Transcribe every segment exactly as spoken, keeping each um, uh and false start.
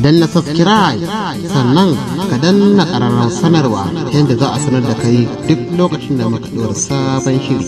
danna subscribe sannan ka danna ƙararrawar sanarwa ta yadda za a sanar da kai duk lokacin da muka ɗora sabon shiri.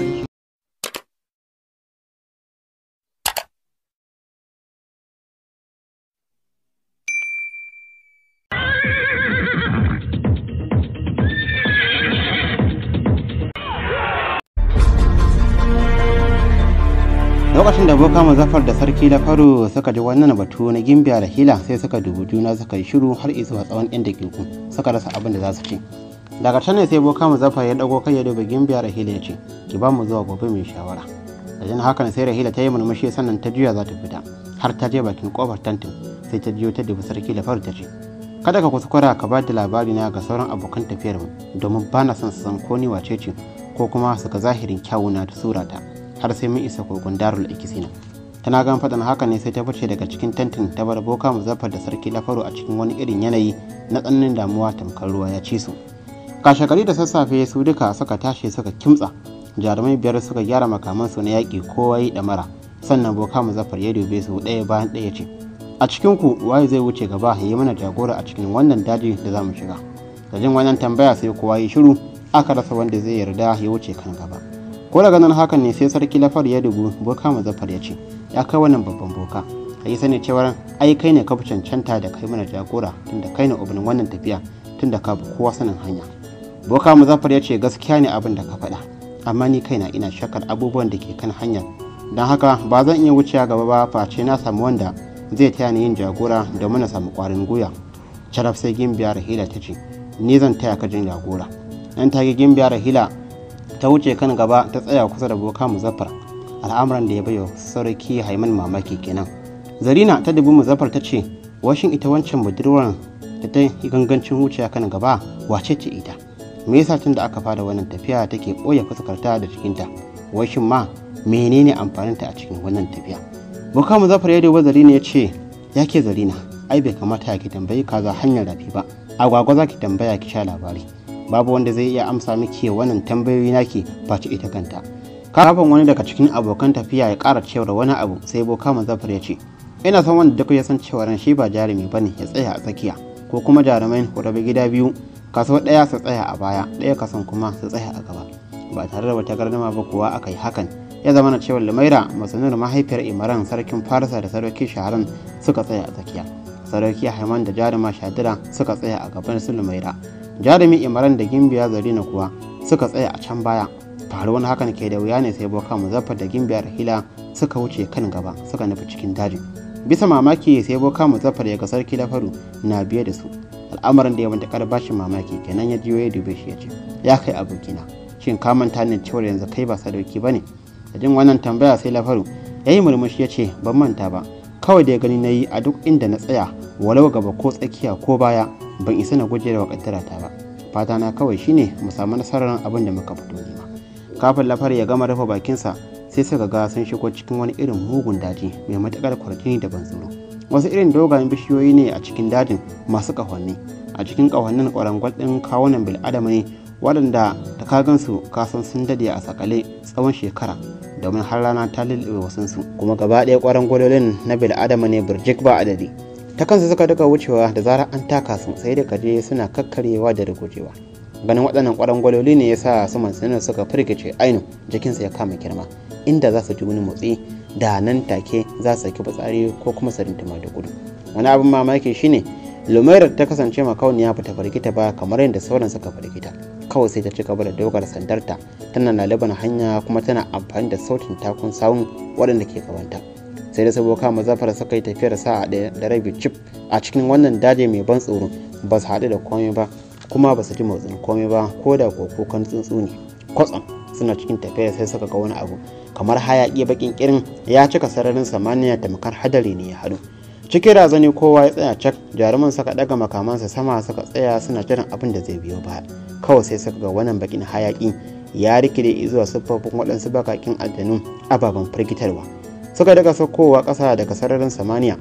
Lokacin da Boka Muzaffar da Sarki Lafaru suka ji wannan batu na Gimbiya da Hila sai suka dubi juna suka yi shiru har zuwa tsawon yan dakiku suka rasa abin da za su ce. Daga can ne sai Boka Muzaffar ya dago kai ya dubi Gimbiya da Hila ya ce, ki ba mu zuwa gobe mai shawara. Da jin hakan sai Rahila ta yi murmushi sannan ta juya za ta fita har ta je bakin kofar tantin sai ta jiyo ta dubi Sarki Lafaru ta ce, kada ka kuskura ka ba da labari na ga sauran abokan tafiyar mu domin ba na son su san ko ni wace ce ko kuma su ga zahirin kyawuna da surata. har sai mun isa kogon Darul Ikisina. Tana gan faɗin haka ne sai ta fice daga cikin tantin ta bar Boka Muzaffar da Sarki Lafaru a cikin wani irin yanayi na tsananin damuwa tamkar ruwa ya ci su. Kashegari da sassafe su duka suka tashi suka kimtsa, jarumai biyar suka gyara makamansu na yaƙi kowa yi ɗamara, sannan Boka Muzaffar ya dube su ɗaya bayan ɗaya ce, a cikin ku waye zai wuce gaba ya yi mana jagora a cikin wannan daji da za mu shiga. Da jin wannan tambaya sai kowa yi shiru, aka rasa wanda zai yarda ya wuce kan gaba. Ko daga nan hakan ne sai Sarki Lafaru ya dubu Boka Muzaffar ya ce, ya kai wannan babban boka, a yi sani cewar ai kai ne ka fi cancanta da kai mana jagora tunda kai ne ubin wannan tafiya tunda ka bi kowa sanin hanya. Boka Muzaffar ya ce gaskiya ne abin da ka faɗa, amma ni kaina ina shakar abubuwan da ke kan hanyar, don haka ba zan iya wucewa gaba ba face na samu wanda zai taya ni yin jagora domin na samu ƙwarin gwiwa. Sharaf sai Gimbiya Rahila ta ce, ni zan taya ka jin jagora. Nan take Gimbiya Rahila ta wuce kan gaba ta tsaya kusa da Boka Muzaffar, al'amuran da ya bayo Sarki Haiman mamaki kenan. Zarina ta dubi Muzaffar ta ce, washin ita wancan budurwar da ta yi gangancin wuce kan gaba wace ce ita? Me yasa tun da aka fara wannan tafiya take ɓoye fuskarta da cikinta? Washin ma menene amfaninta a cikin wannan tafiya? Boka Muzaffar ya dubi Zarina ya ce, ya ke Zarina, ai bai kamata ki tambayi kaza hanyar rafi ba, agwagwa za ki tambaya ki sha labari. Babu wanda zai iya amsa miki wannan tambayoyi naki face ita kanta. Kafin wani daga cikin abokan tafiya ya ƙara cewar wani abu sai Boka Muzaffar ya ce, ina son wanda duk ya san cewar shi ba jarumi bane ya tsaya a tsakiya, ko kuma jarumai ku rabu gida biyu, kaso ɗaya su tsaya a baya, ɗaya kason kuma su tsaya a gaba. Ba tare da wata gardama ba kuwa aka yi hakan, ya zama na cewar Lumaira masanin mahaifiyar Imran sarkin Farisa da sarki Shaharan suka tsaya a tsakiya. Sarki Haiman da jaruma Shadira suka tsaya a gaban su Lumaira. Jarumi Imran da Gimbiya Zarina kuwa suka tsaya a can baya. Faruwar hakan ke da wuya ne sai Boka Muzaffar da Gimbiya Rahila suka wuce kan gaba suka nufi cikin dajin. Bisa mamaki sai Boka Muzaffar ya ga Sarki Lafaru na biye da su. Al'amarin da ya matuƙar bashin mamaki kenan ya jiyo ya dube shi ya ce, ya kai abokina, shin ka manta ne cewar yanzu kai ba sadauki ba ne? Da jin wannan tambaya sai Lafaru ya yi murmushi ya ce, ban manta ba, kawai da ya gani na yi a duk inda na tsaya walau gaba ko tsakiya ko baya ban isa na guje da wakaddarata ba. Fata na kawai shine mu samu nasarar abin da muka fito nema. Kafin Lafaru ya gama rufe bakinsa sai suka ga sun shigo cikin wani irin mugun daji mai matukar kwarjini da ban tsoro. Wasu irin dogayen bishiyoyi ne a cikin dajin masu kahonni. A cikin kahonnin kwarangwal ɗin kawunan bil'adama ne waɗanda da ka gansu kasan sun dade a sakale tsawon shekara domin har rana ta lulluɓe wasunsu, kuma gaba ɗaya kwarangwalolin na bil'adama ne birjik ba adadi. Ta kansu suka duka wucewa da zarar an taka su sai da kaje suna kakkaryewa da rugujewa. Ganin waɗannan ƙwarangwaloli ne ya sa su mansanin suka firgice ainu jikinsa ya kama girma, inda za su ji wani motsi da nan take za su saki fitsari ko kuma su rintuma da gudu. Wani abin mamaki shine Lumaira ta kasance makauniya ba ta firgita ba kamar yadda sauran suka firgita, kawai sai ta ci gaba da dogar sandarta tana laliban hanya kuma tana amfani da sautin takun sawun waɗanda ke gabanta. Sai da Boka Muzaffar suka yi tafiyar sa'a ɗaya da rabi cif a cikin wannan daji mai ban tsoro, ba su haɗu da komai ba kuma ba su ji motsin komai ba ko da kokokan tsuntsu ne. Kwatsam suna cikin tafiyar sai suka ga wani abu kamar hayaƙi bakin kirin ya cika sararin samaniya tamkar hadari ne ya haɗu. Cikin razani kowa ya tsaya cak, jaruman suka ɗaga makamansa sama suka tsaya suna jiran abin da zai biyo baya. Kawai sai suka ga wannan bakin hayaƙi ya rikide zuwa siffofin waɗansu bakakin aljanu ababen firgitarwa. Suka daga saukowa ƙasa daga sararin samaniya,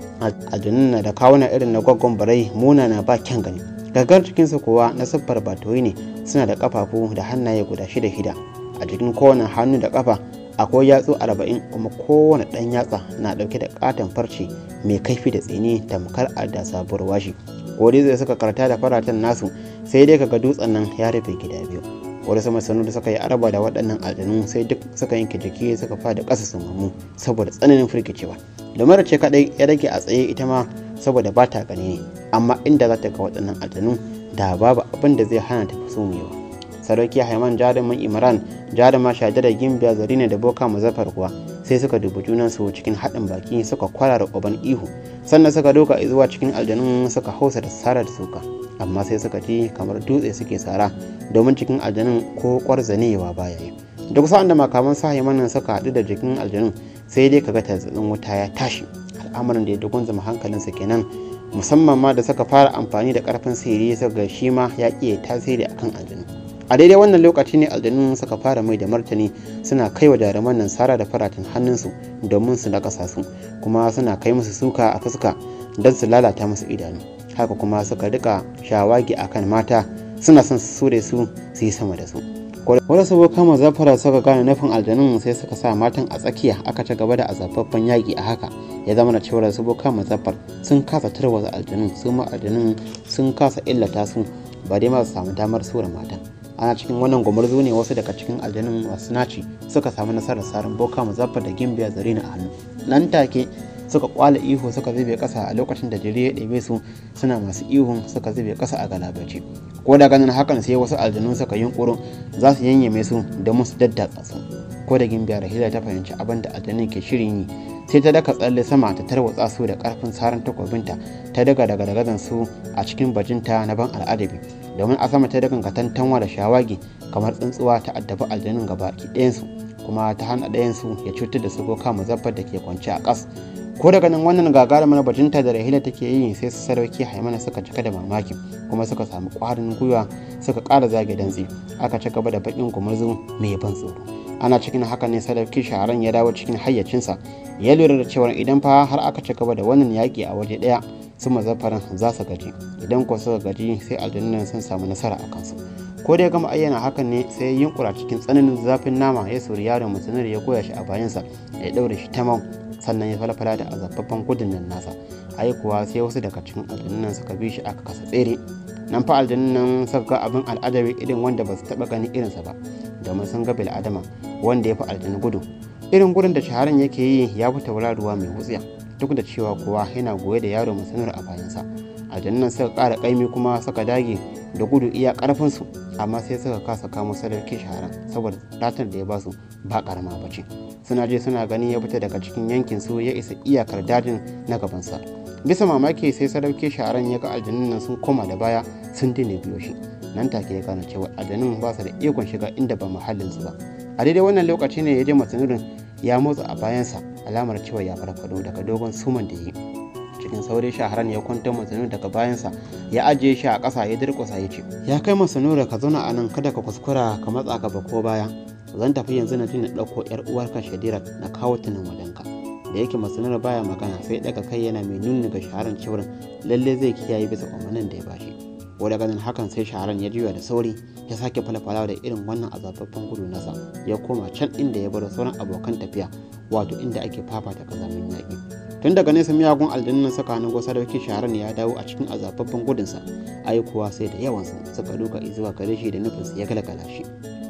aljanun na da kawuna irin na gwaggon barai munana ba kyan gani. Gaggar cikinsu kuwa na siffar batoyi ne, suna da ƙafafu da hannaye guda shida shida. A jikin kowane hannu da ƙafa akwai yatsu arba'in kuma kowane ɗan yatsa na ɗauke da ƙaton farce mai kaifi da tsini tamkar adda sabuwar washi. Wani zai suka karta da faratan nasu sai dai kaga dutsen nan ya rufe gida biyu. Wani sama sanu da suka yi araba da waɗannan aljanu sai duk suka yanke jiki suka fada ƙasa sumamu saboda tsananin firgicewa. Da mara ce kaɗai ya rage a tsaye ita ma saboda ba ta gani ne, amma inda za ta ga waɗannan aljanu da babu abin da zai hana ta sumewa. Sarauki Haiman jarumin Imran jaruma Shadara Gimbiya Zarina da Boka Muzaffar kuwa sai suka dubi junansu cikin haɗin baki suka kwarara ƙoban ihu, sannan suka doka zuwa cikin aljanun suka hausa da sara da suka, amma sai suka ji kamar dutse suke sara domin cikin aljanun ko kwarzanewa baya yi. Duk sa'an da makaman sa Haiman suka haɗu da jikin aljanun sai dai kaga tarzatsin wuta ya tashi. Al'amarin da ya dugun zama hankalinsa kenan, musamman ma da suka fara amfani da ƙarfin sihiri suka shi ma ya ƙi tasiri akan aljanu. A daidai wannan lokaci ne aljanun suka fara mai da martani suna kai wa jaruman nan sara da faratin hannunsu domin su nakasa su, kuma suna kai musu suka a fuska don su lalata musu idanu. Haka kuma suka rika shawagi akan mata suna son su sure su su yi sama da su. Wadda su Boka Muzaffar suka gane nufin aljanun sai suka sa matan a tsakiya aka ci gaba da azababbin yaƙi a haka. Ya zama da cewar su Boka Muzaffar sun kasa tarwatsa aljanun, su ma aljanun sun kasa illata su ba dai ma su samu damar sura matan. Ana cikin wannan gumurzu ne wasu daga cikin aljanun masu naci suka samu nasarar sarin Boka Muzaffar da Gimbiya Zarina a hannu. Nan take suka kwala ihu suka zube kasa a lokacin da jiri ya ɗebe su suna masu ihun suka zube kasa a galabace. Ko da ganin hakan sai wasu aljanun suka yunƙuro za su yanyame su da musu daddatsa su. Ko da Gimbiya Rahila ta fahimci abin da aljanun ke shirin yi sai ta daka tsalle sama ta tarwatsa su da ƙarfin saran takobinta ta daga daga dagazan su a cikin bajinta na ban al'adabi. Domin a sama ta dakan katantanwa da shawagi kamar tsuntsuwa ta addabi aljanun gaba ki ɗayansu, kuma ta hana ɗayansu ya cutar da su Boka Muzaffar da ke kwance a ƙas. Ko daga nan wannan gagarumar bajinta da Rahila take yi sai su Sarauki Haimana suka cika da mamaki kuma suka samu ƙwarin gwiwa suka ƙara zage dantse. Aka ci gaba da baƙin gumurzu mai ban tsoro. Ana cikin haka ne Sarauki Shaharan ya dawo cikin hayyacinsa, ya lura da cewa idan fa har aka ci gaba da wannan yaƙi a waje ɗaya su Muzaffaran za su gaji, idan ko suka gaji sai aljanun sun samu nasara a kansu. Ko da ya gama ayyana hakan ne sai ya yunkura cikin tsananin zafin nama ya sori yaron mutumin ya goya shi a bayansa ya ɗaure shi tamam, sannan ya falfala da azababban gudun nan nasa. Ai kuwa sai wasu daga cikin aljanun nan suka bi shi aka kasa tsere. Nan fa aljanun nan suka ga abin al'adabi irin wanda ba su taɓa ganin irinsa ba, domin sun ga bil'adama wanda ya fi aljanu gudu. Irin gudun da Shaharan yake yi ya fi tauraruwa mai wutsiya, duk da cewa kuwa yana goye da yaro musanar a bayansa. Aljannan suka ƙara ƙaimi kuma suka dage da gudu iya ƙarfinsu, amma sai suka kasa kamo Sarauki Shaharan saboda ratar da ya basu ba ƙarama ba ce. Suna je suna gani ya fita daga cikin yankin su ya isa iyakar dajin na gabansa. Bisa mamaki sai Sarauki Shaharan ya ga aljanun nan sun koma da baya sun dine biyo shi. Nan take ya gane cewa aljanun ba su da ikon shiga inda ba muhallinsu ba. A daidai wannan lokaci ne ya je Masanurin ya motsa a bayansa, alamar cewa ya farfado daga dogon suman da yi. Cikin sauri Shaharan ya kwantar Masanur daga bayansa ya ajiye shi a ƙasa ya durƙusa ya ce, ya kai Masanur ka zauna a nan kada ka kuskura ka matsa gaba ko baya, zan tafi yanzu na na ɗauko yar uwarka Shadirat na kawo ta nan wajenka. Da yake Masanur baya magana sai daga kai yana mai nuni ga Shaharan cewar lalle zai kiyaye bisa umarnin da ya bashi. Ko da ganin hakan sai Shaharan ya juya da sauri ya sake falfalawa da irin wannan azababban gudu nasa ya koma can inda ya bar sauran abokan tafiya, wato inda ake fafata kazamin yaƙi. Tun daga nesa miyagun aljanun suka hango Sarauki Shaharan ya dawo a cikin azababban gudunsa, ai kuwa sai da yawansu suka duka zuwa gare shi da nufinsa ya galgala shi.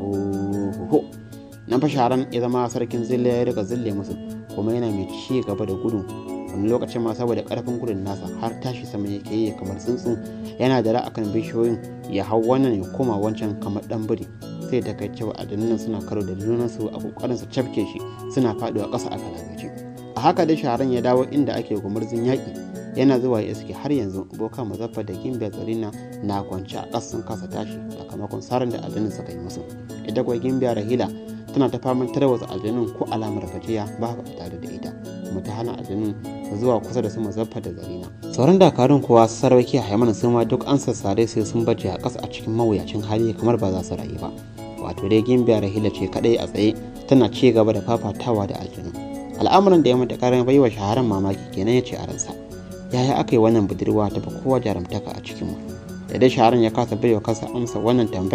Ohoho! Nan fa Shaharan ya zama sarkin zille ya riga zille musu kuma yana mai ci gaba da gudu. Wani lokacin ma saboda karfin gudun nasa har tashi sama yake yi kamar tsuntsu, yana da akan bishiyoyin ya hau wannan ya koma wancan kamar dan biri. Sai ta kai cewa aljanun suna karo da junansu a kokarin su cafke shi suna faduwa ƙasa a galagace. A haka dai Shaharan ya dawo inda ake gumurzun yaƙi, yana zuwa ya iske har yanzu Boka Muzaffar da Gimbiya Zarina na kwance a ƙasa sun kasa tashi sakamakon saran da aljanun suka yi musu. Ita kuwa Gimbiya Rahila tana ta faman tarwatsa aljanun ko alamar gajiya babu a tare da ita, kuma ta hana aljanun zuwa kusa da su Muzaffar da Zarina. Sauran dakarun kuwa su Sarauki Haimana su ma duk an sassare sai sun baje a ƙasa a cikin mawuyacin hali kamar ba za su rayu ba. Wato dai Gimbiya Rahila ce kadai a tsaye tana ci gaba da fafatawa da aljanu. Al'amuran da ya mata karin baiwa Shaharan mamaki kenan ya ce a ransa, yaya aka yi wannan budurwa ta fi kowa jarumtaka a cikinmu? Da dai Shaharan ya kasa baiwa kansa amsa wannan tambaya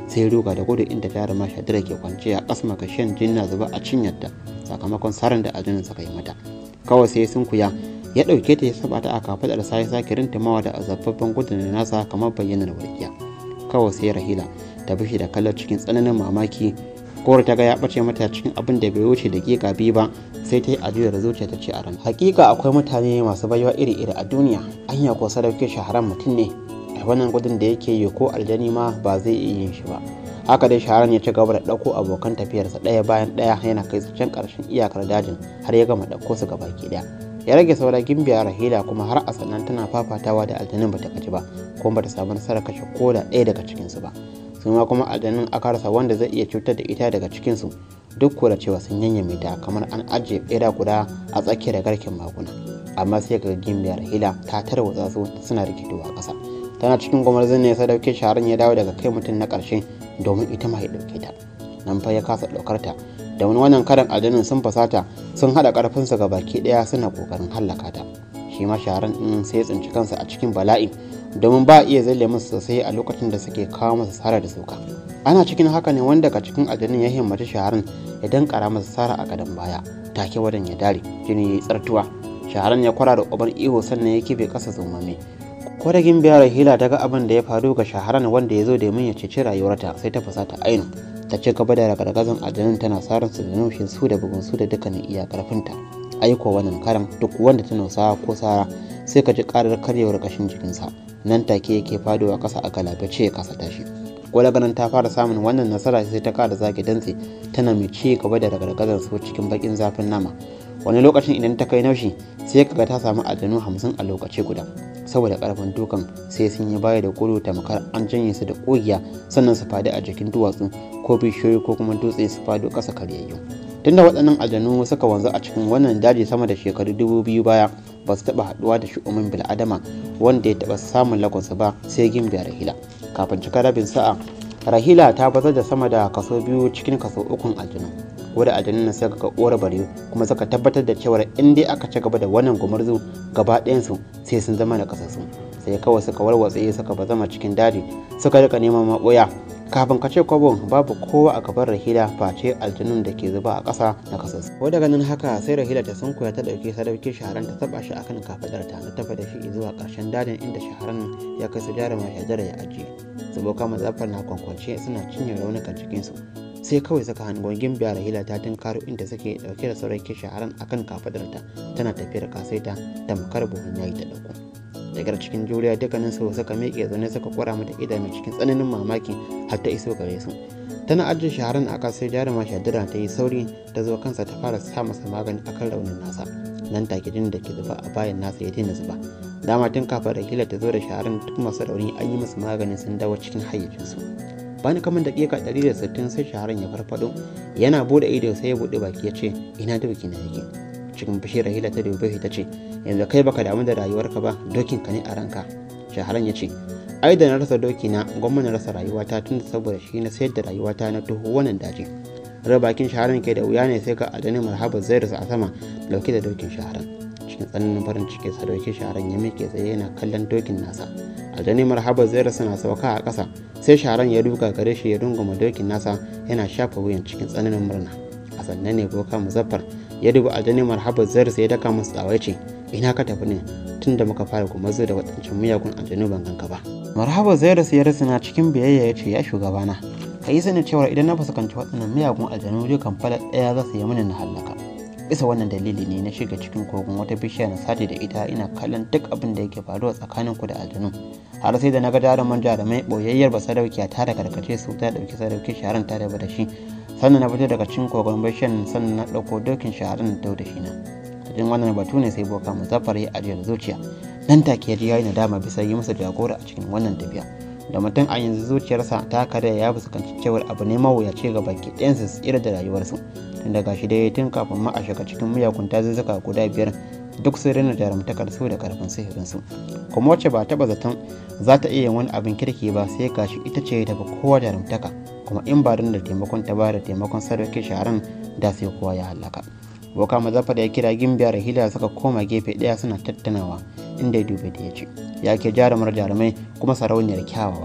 sai ruga da gudu inda jaruma Shadira ke kwance a ƙasa makashin jinna zuba a cinyarta sakamakon sarin da aljanun suka yi mata. Kawai sai sun kuya ya ɗauke ta ya saba ta a kafaɗar sa ya sake rintimawa da azabbabban gudun da nasa kamar bayyanar walƙiya. Kawai sai Rahila ta bishi da kallon cikin tsananin mamaki. Kowar ta ga ya ɓace mata cikin abin da bai wuce da giga biyu ba sai ta yi ajiyar zuciya ta ce a ran. Hakika akwai mutane masu baiwa iri-iri a duniya, anya ko sadauke shaharan mutum ne, a wannan gudun da yake yi ko aljani ma ba zai iya yin shi ba. Haka dai shaharan ya ci gaba da ɗauko abokan tafiyarsa ɗaya bayan ɗaya yana kai su can ƙarshen iyakar dajin har ya gama ɗauko su gabaki ɗaya. Ya rage saura Gimbiya Rahila kuma har a sannan tana fafatawa da aljanin bata gaji ba kuma bata samu nasarar kashe koda ɗaya daga cikinsu ba. Su ma kuma aljanun aka rasa wanda zai iya cutar da ita daga cikinsu duk ko da cewa sun yanyame ta kamar an ajiye ɓera guda a tsakiyar garken maguna. Amma sai ga Gimbiya Rahila ta tarwatsa su suna rikitowa ƙasa. Tana cikin gwamnatin ne sadauke shaharan ya dawo daga kai mutum na ƙarshe domin ita ma ya ɗauke ta. Nan fa ya kasa ɗaukar ta da wani wannan karan aljanun sun fasata sun haɗa ƙarfinsa ga baki ɗaya suna ƙoƙarin hallaka ta. Shi ma shaharan ɗin sai ya tsinci kansa a cikin bala'i domin ba a iya zalle musu sosai a lokacin da suke kawo masa sara da sauka. Ana cikin haka ne wanda daga cikin aljanun ya himmaci shaharan ya dankara masa sara a gadon baya take wadan ya dare jini ya yi tsartuwa. Shaharan ya kwara da ƙwabar iho sannan ya kife ƙasa zumame. Ko da Gimbiya Rahila ta ga abin da ya faru ga shaharan wanda ya zo domin ya ceci rayuwarta sai ta fasata ainu ta ci gaba da ragargazan aljanun tana sarin su da nufin su da bugun su da dukkanin iya karfinta. Aiko wannan karan duk wanda ta nausa ko sara sai ka ji karar karyewar kashin jikinsa nan take yake fadowa ƙasa a galabace ya kasa tashi. Ko daga nan ta fara samun wannan nasara sai ta kada zage dantse tana mai ci gaba da ragargazan su cikin bakin zafin nama. Wani lokacin idan ta kai naushi sai kaga ta samu aljanu hamsin a lokaci guda. Saboda karfin dukan sai sun yi baya da gudu tamkar an janye su da ƙugiya sannan su fadi a jikin duwatsu ko bishiyoyi ko kuma dutse su fado ƙasa karyayyu. Tunda waɗannan aljanu suka wanzu a cikin wannan daji sama da shekaru dubu biyu baya ba su taɓa haɗuwa da shu'umin bil'adama wanda ya taɓa samun lagonsa ba sai Gimbiya Rahila. Kafin cika rabin sa'a Rahila ta bazar da sama da kaso biyu cikin kaso ukun aljanu. Wadda aljanun suka ga uwar bare kuma suka tabbatar da cewa in dai aka ci gaba da wannan gumurzu gaba ɗayansu sai sun zama da kasassu. Sai kawai suka warwatse suka bazama cikin daji suka rika neman maɓoya. Kafin ka ce kwabo babu kowa a gaban Rahila face aljanun da ke zuba a ƙasa na kasassu. Ko daga nan haka sai Rahila ta sunkuya ta ɗauki sadauki shaharan ta taɓa shi akan kafaɗarta na tafa da shi zuwa ƙarshen dajin inda shaharan ya kai su jaruma Shadira ya ajiye. Saboka mazafar na kwankwance suna cinye raunukan cikinsu. Sai kawai suka hangon Gimbiya Rahila ta tunkaro inda suke dauke da sauran shaharan akan kafadarta tana tafiyar kasaita tamkar buhun yayi ta dauko. Daga cikin juriya dukkanin su suka miƙe zaune suka kwara mata idanu cikin tsananin mamaki har ta iso gare su. Tana ajiye shaharan a ƙasa jaruma Shadira ta yi sauri ta zo kansa ta fara sa masa magani akan raunin nasa. Nan take jinin da ke zuba a bayan nasa ya daina zuba. Dama tun kafin Rahila ta zo da shaharan duk masu rauni an yi musu magani sun dawo cikin hayyacinsu. Bani kamar daƙiƙa ɗari da sittin sai shaharan ya farfado yana bude ido sai ya buɗe baki ya ce ina doki na yake. Cikin fushi Rahila ta dube shi ta ce yanzu kai baka damu da rayuwarka ba dokin ka ne a ranka. Shaharan ya ce ai da na rasa doki na gwamma na rasa rayuwata tun saboda shi na sayar da rayuwata na tuhu wannan daji. Raba bakin shaharan ke da wuya ne sai ga adani marhaba zai rasa a sama dauke da dokin shaharan. Cikin tsananin farin ciki sadauki shaharan ya miƙe tsaye yana kallon dokin nasa. Aljani marhaba zai rasa na sauka a ƙasa sai shaharan ya duka gare shi ya runguma dokin nasa yana shafa wuyan cikin tsananin murna. A sannan ne boka muzaffar ya duba aljani marhaba zai rasa ya daka masa tsawai ce ina ka tafi ne tun da muka fara kuma zo da waɗancan miyagun aljanu ban ganka ba. Marhaba zai rasa ya rasa na cikin biyayya ya ce ya shugabana ka yi sanin cewa idan na fuskanci waɗannan miyagun aljanu dukan falar ɗaya za su yi mini na hallaka. Bisa wannan dalili ne na shiga cikin kogon wata bishiya na sati da ita ina kallon duk abin da yake faruwa tsakanin ku da aljanu har sai da na ga jaruman jarumai boyayyar ba sadaukiya ta da karkace su ta dauki sadauki shaharan ta da shi sannan na fito daga cikin kogon bishiyan sannan na dauko dokin shaharan da da shi na. Cikin wannan batu ne sai boka muzaffar ya ajiyar zuciya nan take ya ji yayi nadama bisa yi masa jagora a cikin wannan tafiya. Da mutum a yanzu zuciyarsa ta kare ya fuskanci cewar abu ne mawuyaci ga baki ɗayansu su tsira da rayuwarsu. Daga shi dai tun kafin ma a shiga cikin miyagun dazuzzuka guda biyar duk sun rina jarumtakar su da karfin sihirin su kuma wacce ba taba zaton za ta iya wani abin kirki ba sai gashi ita ce daga kowa jarumtaka kuma in ba da taimakon ta ba da taimakon sadauki shaharan da sai kowa ya halaka. Boka Muzaffar ya kira Gimbiya Rahila suka koma gefe ɗaya suna tattaunawa inda ya dube da ya ce ya ke jarumar jarumai kuma sarauniyar kyawawa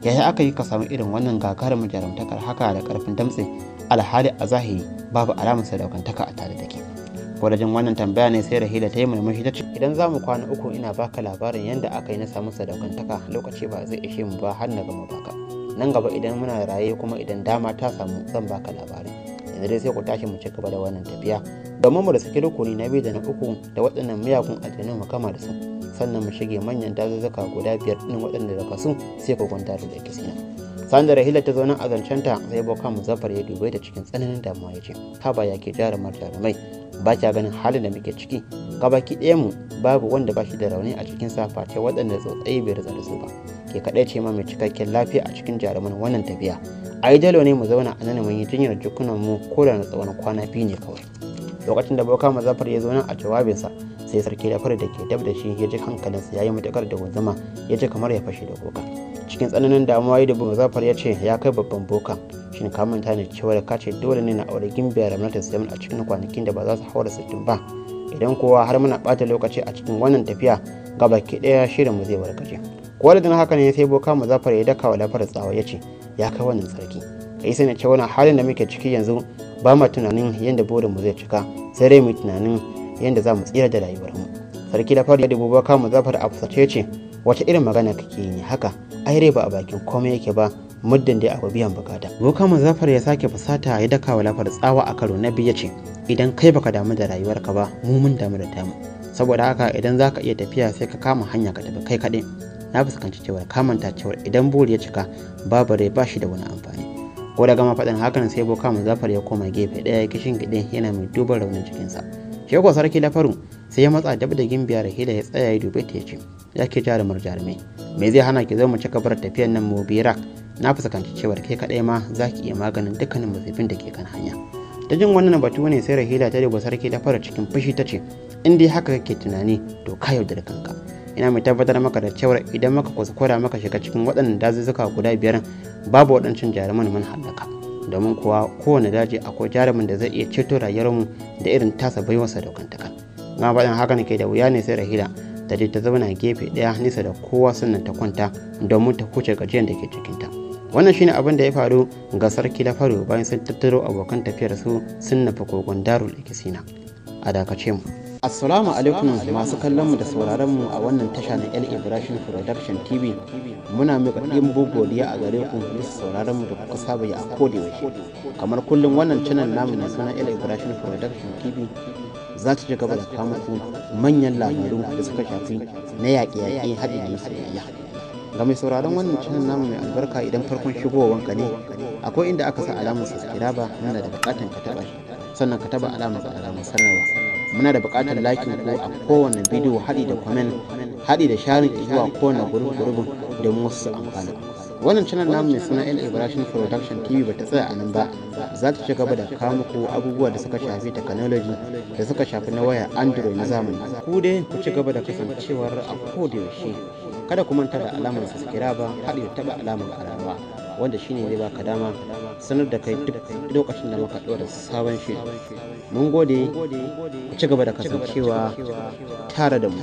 yaya aka yi ka samu irin wannan gagarumin jarumtakar haka da karfin damtse alhali a zahiri babu alamar sadaukantaka a tare da ke? Wadajin wannan tambaya ne sai Rahila ta yi murmushi ta ce, idan za mu kwana uku ina baka labarin yadda aka yi na samu sadaukantaka lokaci ba zai ishe mu ba har na gama baka. Nan gaba idan muna raye kuma idan dama ta samu zan baka labarin. Yanzu dai sai ku tashi mu ci gaba da wannan tafiya domin mu da saki rukuni na biyu da na uku da waɗannan miyagun aljanu mu kama da su, sannan mu shige manyan dazuzzuka guda biyar ɗin waɗanda daga su sai ku kwanta da kisina. Sa'an da Rahila ta zo nan a zancenta sai boka Muzaffar ya dube ta cikin tsananin damuwa ya ce, haba ya ke jarumar jarumai, ba kya ganin halin da muke ciki? Gabaki ɗaya mu babu wanda ba shi da rauni a cikin sa face waɗanda tsautsayi bai ritsa da su ba. Ke kaɗai ce ma mai cikakken lafiya a cikin jaruman wannan tafiya. A yi dalo ne mu zauna a nan mun yi jinyar jikunan mu ko da na tsawon kwana biyu ne kawai. Lokacin da boka Muzaffar ya zo nan a jawabinsa sai sarki Lafar da ke dab da shi ya ji hankalinsa ya yi matuƙar da gunzuma, ya ji kamar ya fashe da kuka. Cikin tsananin damuwa ya dubi Muzaffar ya ce, ya kai babban boka, shin ka manta ne cewa da ka ce dole ne na aure gimbiya Ramlatul Sayyid a cikin kwanakin da ba za su haura sittin ba? Idan kowa har muna ɓata lokaci a cikin wannan tafiya gabaki ɗaya shirin mu zai warkace. Ko da haka ne sai boka Muzaffar ya daka wa Lafar tsawa ya ce, ya kai wannan sarki, ka yi sani cewa halin da muke ciki yanzu ba ma tunanin yadda burin mu zai cika, sai dai mu tunanin yadda za mu tsira da rayuwar mu. Sarki Lafar ya dubi boka Muzaffar a fusace ce, wace irin magana kake yi ne haka? Ai rai ba a bakin komai yake ba, muddin dai akwai biyan bukata. Boka Muzaffar ya sake fusata ya daka wa Lafar tsawa a karo na biyu ya ce, idan kai baka damu da rayuwarka ba, mu mun damu da tamu. Saboda haka idan zaka iya tafiya sai ka kama hanya ka tafi kai kaɗai. Na fuskanci cewar ka manta cewar idan buri ya cika babu rai ba shi da wani amfani. Ko da gama faɗin hakan sai boka Muzaffar ya koma gefe ɗaya kishin gide yana mai duban raunin cikinsa. Shego sarki Lafaru sai ya matsa dab da gimbiya Rahila ya tsaya ya dube ta ya ce, ya ke jarumar jarumai, me zai hana ki zo mu ci gabar tafiyar nan mu birak? Na fuskanci cewar kai kaɗai ma za ki iya maganin dukkanin musibin da ke kan hanya. Ta jin wannan batu ne sai Rahila ta duba sarki Lafaru cikin fushi ta ce, in dai haka kake tunani to ka yaudar kanka. Ina mai tabbatar maka da cewar idan maka kuskura maka shiga cikin waɗannan dazuzzuka guda biyar babu waɗancan jaruman mun hallaka. Domin kuwa kowane daji akwai jarumin da zai iya ceto rayuwarmu da irin tasa baiwa sadaukantaka. Na faɗin hakan ke da wuya ne sai Rahila ta je ta zauna gefe ɗaya nisa da kowa sannan ta kwanta domin ta huce gajiyar da ke cikinta. Wannan shine abin da ya faru ga sarki Lafaru bayan sun tattaro abokan tafiyar su sun nufi kogon Darul Ikisina. A dakace mu. Assalamu alaikum masu kallon mu da sauraron mu a wannan tasha na El Ibrahim Production T V. Muna mika ɗimbin godiya a gare ku bisa sauraron mu da kuka saba yi a koda yaushe. Kamar kullum wannan channel namu na suna El Ibrahim Production T V za ta ci gaba da kawo muku manyan labaru da suka shafi na yaƙe-yaƙe haɗi da soyayya. Ga mai sauraron wannan channel namu mai albarka idan farkon shigowanka ne akwai inda aka sa alamar subscribe muna da buƙatar ka taɓa shi sannan ka taɓa alamar alamar sanarwa. Muna da buƙatar lakin ku a kowane bidiyo haɗi da comment haɗi da sharing zuwa kowane gurbin domin wasu su amfana. Wannan channel namu mai suna El Ibrahim Production T V ba ta tsaya a nan ba, za ta ci gaba da kawo muku abubuwa da suka shafi technology da suka shafi na waya Android na zamani. Ku dai ku ci gaba da kasancewar a koda yaushe. Kada ku manta da alamar subscribe haɗi da taɓa alamar ƙararrawa wanda shine zai baka dama sanar da kai duk lokacin da muka ɗora sabon shiri. Mun gode, ku ci gaba da kasancewa tare da mu.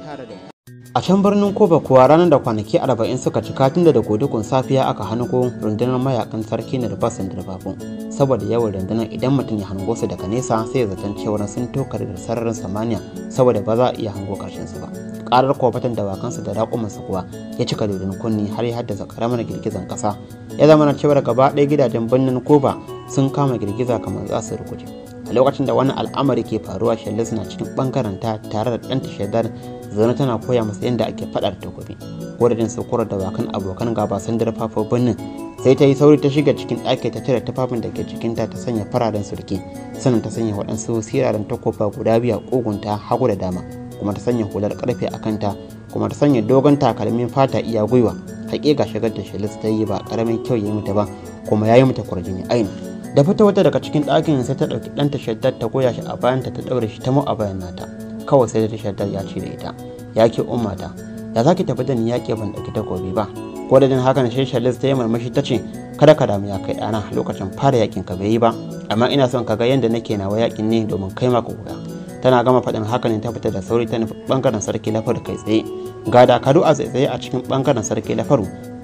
A can birnin Koba kuwa ranar da kwanaki arba'in suka cika tun da godukun safiya aka hango rundunar mayakan sarki na rufasin dirbabun. Saboda yawan rundunar idan mutum ya hango su daga nesa sai ya zaton cewar sun tokar da sararin samaniya saboda ba za a iya hango karshen su ba. Karar kofatan dawakansu da raƙumansu kuwa ya cika dodon kunni har ya haddasa karamar girgizan ƙasa. Ya zama na cewar gaba ɗaya gidajen birnin Koba sun kama girgiza kamar za su rukuje. A lokacin da wannan al'amari ke faruwa, Shalle suna cikin bangaren ta tare da ɗanta Shaddar zaune tana koya masa yadda ake faɗa da takobi. Wadadin saukar da wakan abokan gaba sun darfafa birnin sai ta yi sauri ta shiga cikin ɗaki ta cire tufafin da ke cikinta ta sanya fararen sulke sannan ta sanya waɗansu siraran takoba guda biyu a ƙugunta hagu da dama kuma ta sanya hular ƙarfe a kanta kuma ta sanya dogon takalmin fata iya gwiwa. Haƙiƙa shigar da Shalle ta yi ba ƙaramin kyau ya yi mata ba kuma ya yi mata kwarjini aini. Da fita wata daga cikin ɗakin sai ta ɗauki ɗanta Shaddad ta goya shi a bayanta ta ɗaure shi ta mu a bayan nata. Kawai sai da Shaddad ya ce da ita, ya ke ummata, ya za ki tafi da ni yaƙi ban ɗauki takobi ba. Ko da jin haka na sai Shaddad ta yi murmushi ta ce, kada ka damu ya kai ɗana lokacin fara yaƙin ka bai yi ba, amma ina son ka ga yadda nake nawa yaƙin ne domin kai maka koya. Tana gama faɗin haka ne ta fita da sauri ta nufi ɓangaren sarki Lafaru kai tsaye. Ga dakaru a tsaye a cikin ɓangaren sarki Lafaru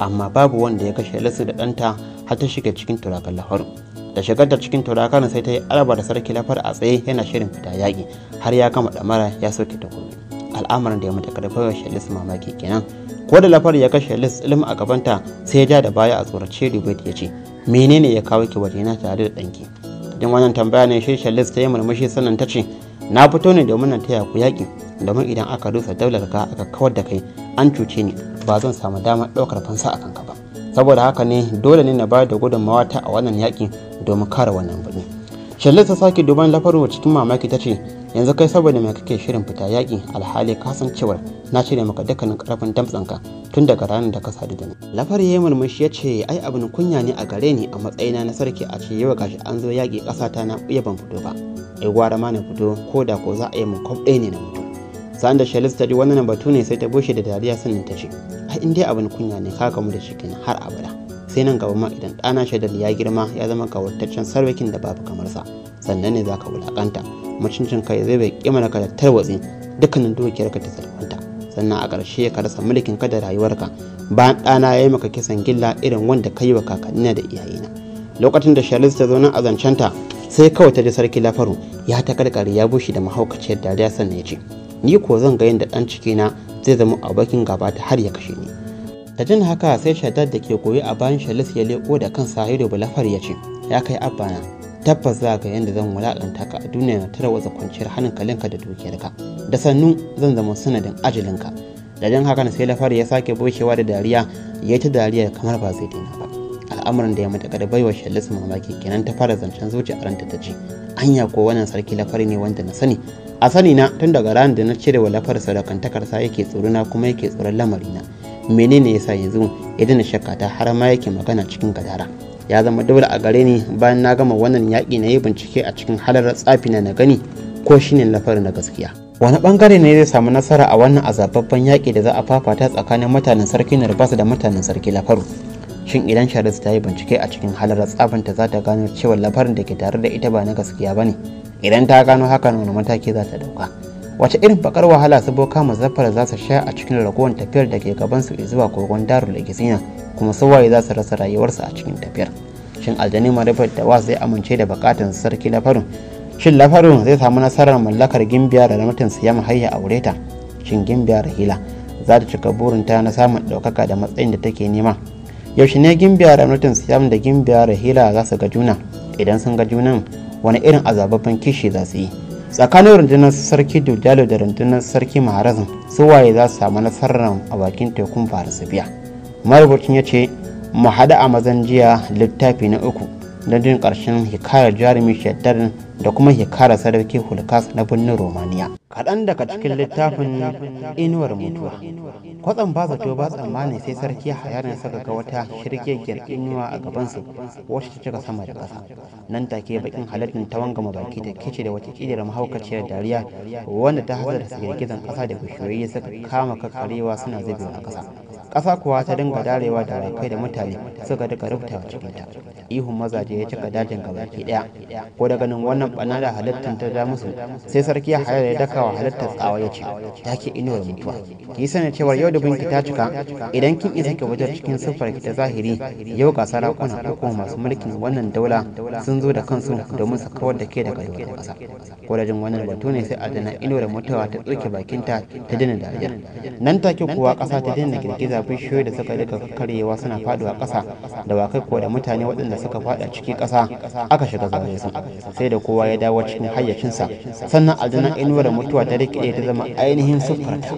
amma babu wanda ya kashe Shalis da ɗanta har ta shiga cikin turakan Lafaru. Da shigar ta cikin turakan sai ta yi araba da sarki Lafar a tsaye yana shirin fita yaƙi har ya kama ɗamara ya soke takobi. Al'amarin da ya mata karfar wa Shalis mamaki kenan. Ko da Lafar ya kashe Shalis ilmi a gabanta sai ya ja da baya a tsorace Dubait ya ce menene ya kawo ki wajena tare da ɗanki. Din wannan tambaya ne shi Shalis ta yi murmushi sannan ta ce na fito ne domin na taya ku yaƙi domin idan aka rusa daular ka aka kawar da kai an cuce ni ba zan samu damar ɗaukar fansa a kanka ba. Saboda haka ne dole ne na bayar da gudunmawa ta a wannan yaƙi domin kare wannan birni. Shalis ta sake duban Lafaru cikin mamaki ta ce yanzu kai saboda mai kake shirin fita yaƙi alhali ka san cewar na cire maka dukkanin ƙarfin damtsanka tun daga ranar da ka sadu da ni. Lafaru ya yi murmushi ya ce ai abin kunya ne a gare ni a matsayina na sarki a ce yau gashi an zo yaƙi ƙasata na iya ban fito ba. Ai gwara ma na fito ko da ko za a yi min kwaf ɗaya ne na mutu. Sa'an da Shalis ta ji wannan batu ne sai ta bushe da dariya sannan ta ce ai in dai abin kunya ne ka kamu da shi kenan har abada. Sai nan gaba ma idan ɗana Shaidal ya girma ya zama gawurtaccen sarwakin da babu kamar sa sannan ne za ka wulaƙanta mutuncin kai zai bai kima ka da tarwatsi dukkanin dukiyarka ta salwanta sannan a ƙarshe ka rasa mulkin ka da rayuwarka bayan ɗana ya yi maka kisan gilla irin wanda ka yi wa kakannina da iyayena. Lokacin da Shalis ta zo nan a zancenta sai kawai ta ji sarki Lafaru ya ta karkare ya bushe da mahaukaciyar dariya sannan ya ce ni ko zan ga yadda ɗan cikina zai zama abokin gaba ta har ya kashe ni. Da jin haka sai Shaddad da ke goyi a bayan Shalis ya leko da kansa ya dubi Lafar ya ce ya kai abbana tabbas za ga yadda zan wulaƙanta ka a duniya na tarwatsa kwanciyar hankalinka da dukiyarka da sannu zan zama sanadin ajalinka. Da jin haka sai Lafar ya sake bushewa da dariya ya ta dariya kamar ba zai daina ba. Al'amuran da ya mata kada baiwa Shalis mamaki kenan ta fara zancen zuciya a ranta ta ce anya ko wannan sarki Lafar ne wanda na sani a sani na tun daga ranar da na cire wa Lafar sadakantakarsa yake tsorona kuma yake tsoron lamarina. Menene yasa yanzu ya dana shakka ta har ma yake magana cikin gadara. Ya zama dole a gare ni bayan na gama wannan yaƙi na yi bincike a cikin halarar tsafi na na gani ko shine Lafar na gaskiya. Wani bangare ne zai samu nasara a wannan azababban yaƙi da za a fafata tsakanin mutanen sarki Narbas da mutanen sarki Lafaru. Shin idan Shalis ta yi bincike a cikin halarar tsafinta za ta gano cewa Lafarin da ke tare da ita ba na gaskiya ba ne? Idan ta gano hakan wani mataki za ta dauka? Wace irin bakar wahala su Boka Muzaffar za su sha a cikin ragowar tafiyar da ke gaban su zuwa kogon Darul Igzina kuma su waye za su rasa rayuwarsu a cikin tafiyar? Shin aljani Marifat da Was zai amince da bukatun sarki Lafarin? Shin Lafarin zai samu nasarar mallakar Gimbiya da mutum Siyam har ya aure ta? Shin Gimbiya Rahila za ta cika burinta na samun ɗaukaka da matsayin da take nema? Yaushe ne Gimbiya da mutum Siyam da Gimbiya Rahila za su ga juna? Idan sun ga junan wani irin azababban kishi za su yi? Tsakanin rundunar sarki Dujalo da rundunar sarki Maharazm su waye za su samu nasarar a bakin tekun Farisibiya? Marubucin ya ce mu haɗu a mazan jiya littafi na uku don jin ƙarshen hikayar jarumi Shaddad da kuma hikayar sarki Hulkas na birnin Romaniya. Kaɗan daga cikin littafin inuwar mutuwa. Kwatsam ba zato ba tsammani sai sarki Hayarin saka ga wata shirgegiyar inuwa a gabansu wacce ta cika sama da ƙasa. Nan take bakin halittin ta wangama baki ta kice da wata ƙidar mahaukaciyar dariya wanda ta hasar da girgizan ƙasa da bishiyoyi suka kama kakkarewa suna zubewa a ƙasa. Ƙasa kuwa ta dinga darewa da rakai da mutane suka duka rubutawa cikinta. Ihun mazaje ya cika dajin gabaki ɗaya. Ko da ganin wannan ɓana da halittin ta da musu sai sarki Hayar ya daka wa halittar tsawa ya ce ta ke inuwar mutuwa. Ki sani cewar yau da binki ta cika idan kin isa ki wajen cikin siffar ki ta zahiri yau ga sarakuna uku masu mulkin wannan daula sun zo da kansu domin su kawar da ke daga doron ƙasa. Ko da jin wannan batu ne sai adana inuwar mutuwa ta tsoke bakinta ta dina dariyar. Nan take kuwa ƙasa ta dina girgiza bishiyoyi da suka rika karyewa suna faduwa ƙasa da wakai ko da mutane waɗanda suka fada cikin ƙasa aka shiga zaune su sai da kowa ya dawo cikin hayyacinsa sannan adana inuwar mutuwa ta rike ta zama ainihin siffarta.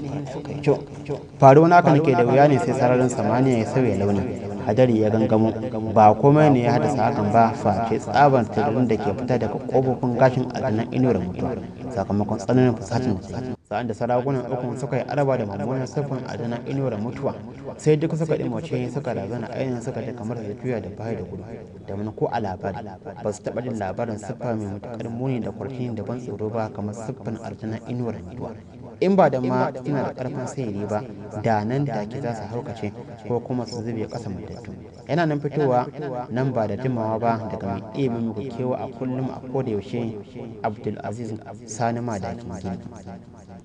Faruwa naka nake da wuya ne sai sararin samaniya ya sauya launi hadari ya gangamo ba komai ne ya haddasa hakan ba face tsaban tururin da ke fita daga kofofin gashin aljanan inuwar mutuwa sakamakon tsananin fusacin da ke sa'an da sarakunan ukun suka yi araba da mummunan siffin aljanan inuwar mutuwa sai duk suka ɗimoce suka razana ainihin suka da kamar da juya da baya da gudu da mana ko a labari ba su taɓa jin labarin siffa mai matuƙar muni da kwarkini da ban tsoro ba kamar siffin aljanan inuwar mutuwa. In ba da ma suna da ƙarfin sayari ba da nan da ke za su haukace ko kuma su zube ƙasa matattu. Yana nan fitowa nan ba da jimawa ba daga mai iya muku kewa a kullum a koda yaushe Abdulaziz Sani Madakin Gini.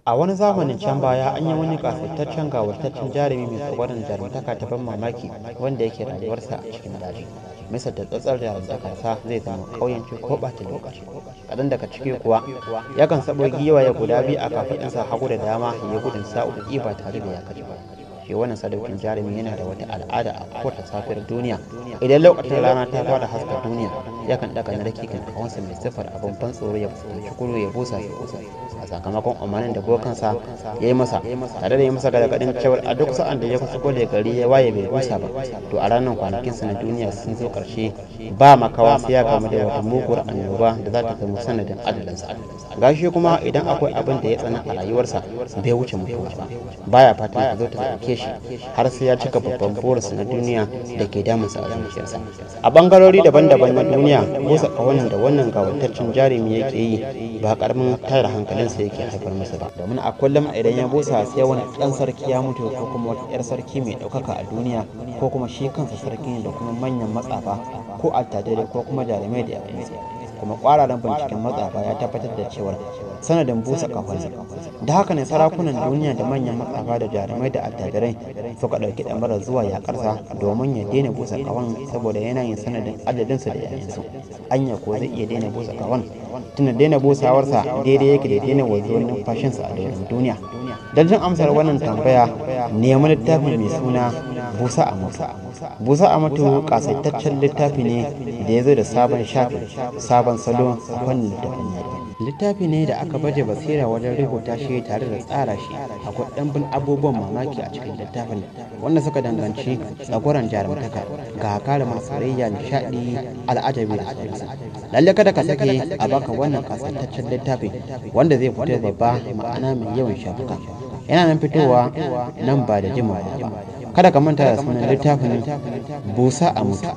A wani zamanin can baya an yi wani kasaitaccen gawartaccen jarumi mai tsagwaron jarumtaka ta ban mamaki wanda yake rayuwarsa a cikin daji. Misal da tsatsar jarumtakarsa zai zama ƙauyenci ko ɓata lokaci. Kaɗan daga ciki kuwa yakan sabo giwaye guda biyu a kafaɗinsa hagu da dama ya gudun sa'o'i ba tare da ya kaji ba. Shi wannan sadaukin jarumi yana da wata al'ada a kowace safiyar duniya. Idan lokacin rana ta fara haska duniya yakan ɗaga narki kan kawansa mai siffar abin ban tsoro ya fuskanci kuro ya busa shi kusa a sakamakon umarnin da bokansa ya yi masa tare da yi masa gargaɗin cewar a duk sa'an da ya kusa gole gari ya waye bai busa ba to a ranar kwanakinsa na duniya sun zo ƙarshe ba makawa sai ya kamu da wata muguwar annoba da za ta zama sanadin adalinsa. Gashi kuma idan akwai abin da ya tsana a rayuwarsa bai wuce mutuwa ba baya fatan ya zo ta ɗauke shi har sai ya cika babban burinsa na duniya da ke damunsa a zuciyarsa. A bangarori daban-daban na duniya busa ƙahonin da wannan gawartaccen jarumi yake yi ba karamin tayar hankalinsa yake haifar masa ba, domin a kullum idan ya busa sai wani ɗan sarki ya mutu ko kuma wata 'yar sarki mai ɗaukaka a duniya ko kuma shi kansa sarki da kuma manyan matsafa ko attajirai ko kuma jarumai da yayansu. Kuma kwararan binciken matsafa ya tabbatar da cewar sanadin busa ƙahon da haka ne sarakunan duniya da manyan matsafa da jarumai da attajirai suka ɗauki ɗamarar zuwa yaƙarsa domin ya daina busa ƙahon saboda yana yin sanadin adadinsa da yayansu. Anya ko zai iya daina busa ƙahon tunda daina busawarsa daidai yake da daina wanzuwar numfashinsa a doron duniya. Don jin amsar wannan tambaya nemi littafi mai suna busa a mutu. Busa a mutu kasaitaccen littafi ne da ya zo da sabon shafi sabon salo a fannin littafin yaƙi. Littafi ne da aka baje basira wajen rubuta shi tare da tsara shi. Akwai ɗanbin abubuwan mamaki a cikin littafin wanda suka danganci tsagoran jarumtaka ga kare soyayya, nishaɗi, al'ajabi da sauransu. Lalle kada ka sake a baka wannan kasaitaccen littafi wanda zai fito babba ma'ana mai yawan shafuka. Yana nan fitowa nan ba da jimawa ba. Kada ka manta da sunan littafin busa a mutu.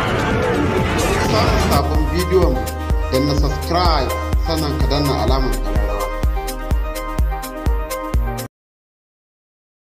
Sabon bidiyon da na subscribe sannan ka danna alamar